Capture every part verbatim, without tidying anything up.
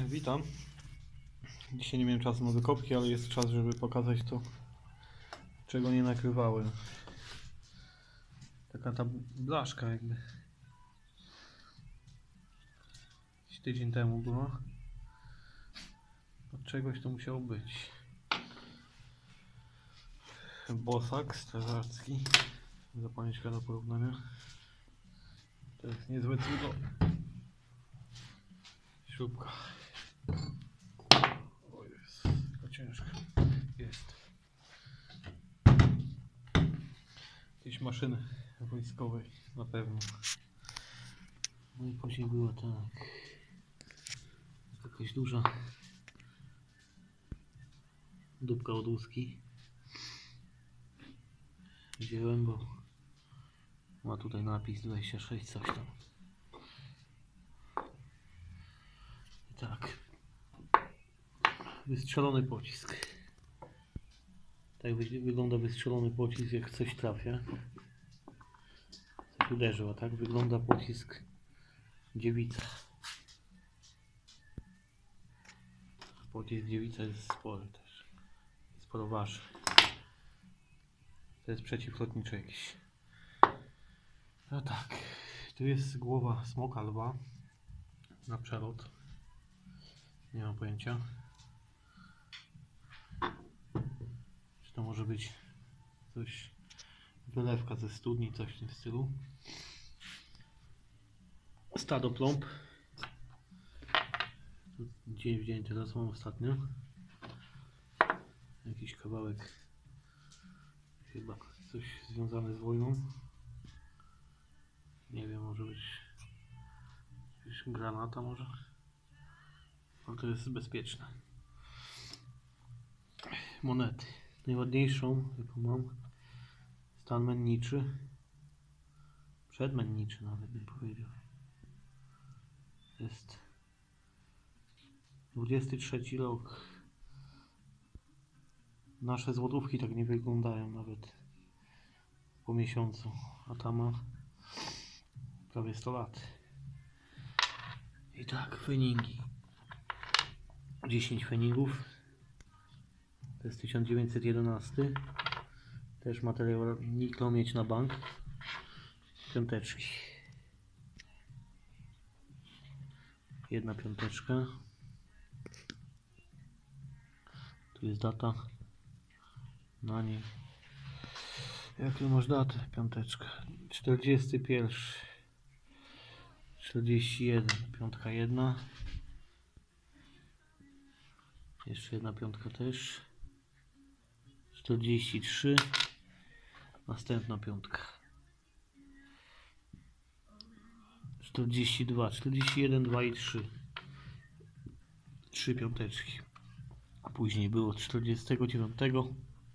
Witam. Dzisiaj nie miałem czasu na wykopki, ale jest czas, żeby pokazać to, czego nie nakrywałem. Taka ta blaszka jakby. Tydzień temu była. Od czegoś to musiało być. Bosak strażacki. Zapalniczka do porównania. To jest niezłe cudo. Śrubka. O jest, taka ciężka. Jest. Jakieś maszyny wojskowej na pewno. No i później było tak. Jakaś duża dupka od łuski. Wziąłem, bo ma tutaj napis dwadzieścia sześć coś tam. I tak. Wystrzelony pocisk. Tak wygląda wystrzelony pocisk, jak coś trafia. Coś uderzył, a tak wygląda pocisk dziewica. Pocisk dziewica jest spory też. Sporo waży. To jest przeciwlotniczy jakiś. No tak. Tu jest głowa smoka lwa na przelot. Nie mam pojęcia. Czy to może być coś, wylewka ze studni, coś w tym stylu. Stado plomb. Dzień w dzień teraz mam ostatnio. Jakiś kawałek, chyba coś związane z wojną. Nie wiem, może być jakaś granata może. Ale to jest bezpieczne. Monety. Najładniejszą, jaką mam, stan menniczy. Przedmenniczy nawet bym powiedział. Jest dwudziesty trzeci rok. Nasze złotówki tak nie wyglądają nawet po miesiącu, a ta ma prawie sto lat. I tak, feningi. dziesięć feningów. To jest tysiąc dziewięćset jedenasty. Też materiał niklo mieć na bank. Piąteczki. Jedna piąteczka. Tu jest data na niej. Jaką masz datę? Piąteczka. czterdziesty pierwszy. czterdzieści jeden. Piątka jedna. Jeszcze jedna piątka też. czterdzieści trzy. Następna piątka. czterdzieści dwa, czterdzieści jeden, dwa i trzy. Trzy piąteczki. A później było czterdziestego dziewiątego.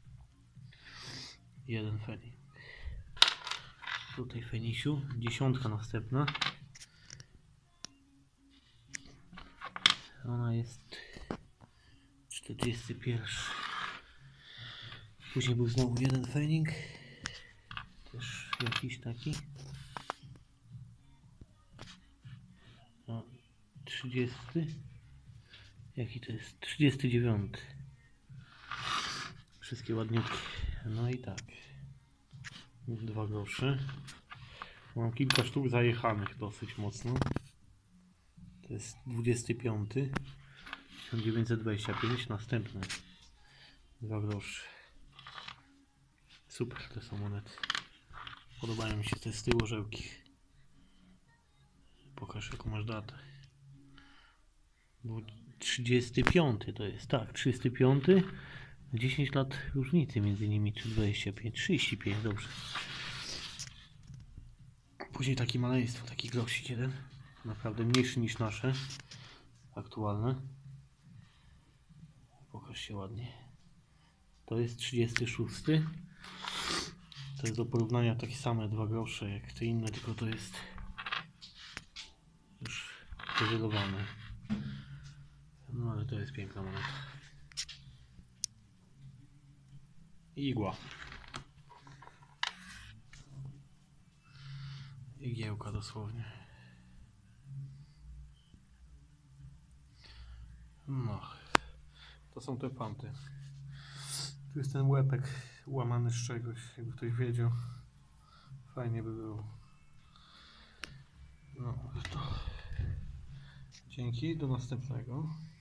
Jeden fenik. Tutaj fenisiu. Dziesiątka następna. Ona jest czterdziesty pierwszy. Później był znowu jeden fenik. Też jakiś taki. No, trzydziesty. Jaki to jest? trzydziesty dziewiąty. Wszystkie ładniutkie. No i tak. Dwa grosze. Mam kilka sztuk zajechanych dosyć mocno. To jest dwudziesty piąty. tysiąc dziewięćset dwadzieścia pięć. Następne. Dwa grosze. Super te są monety. Podobają mi się te z tyłu orzełki. Pokaż jaką masz datę. trzydziesty piąty to jest, tak, trzydziesty piąty. dziesięć lat różnicy między nimi, czy dwadzieścia pięć, trzydzieści pięć, dobrze. Później taki maleństwo, taki grosik jeden. Naprawdę mniejszy niż nasze aktualne. Pokaż się ładnie. To jest trzydziesty szósty. To jest do porównania takie same dwa grosze jak te inne, tylko to jest już wyżelowane. No ale to jest piękna moneta. Igła. Igiełka dosłownie. No. To są te fanty. Tu jest ten łepek łamany z czegoś, jakby ktoś wiedział. Fajnie by było. No to dzięki, do następnego.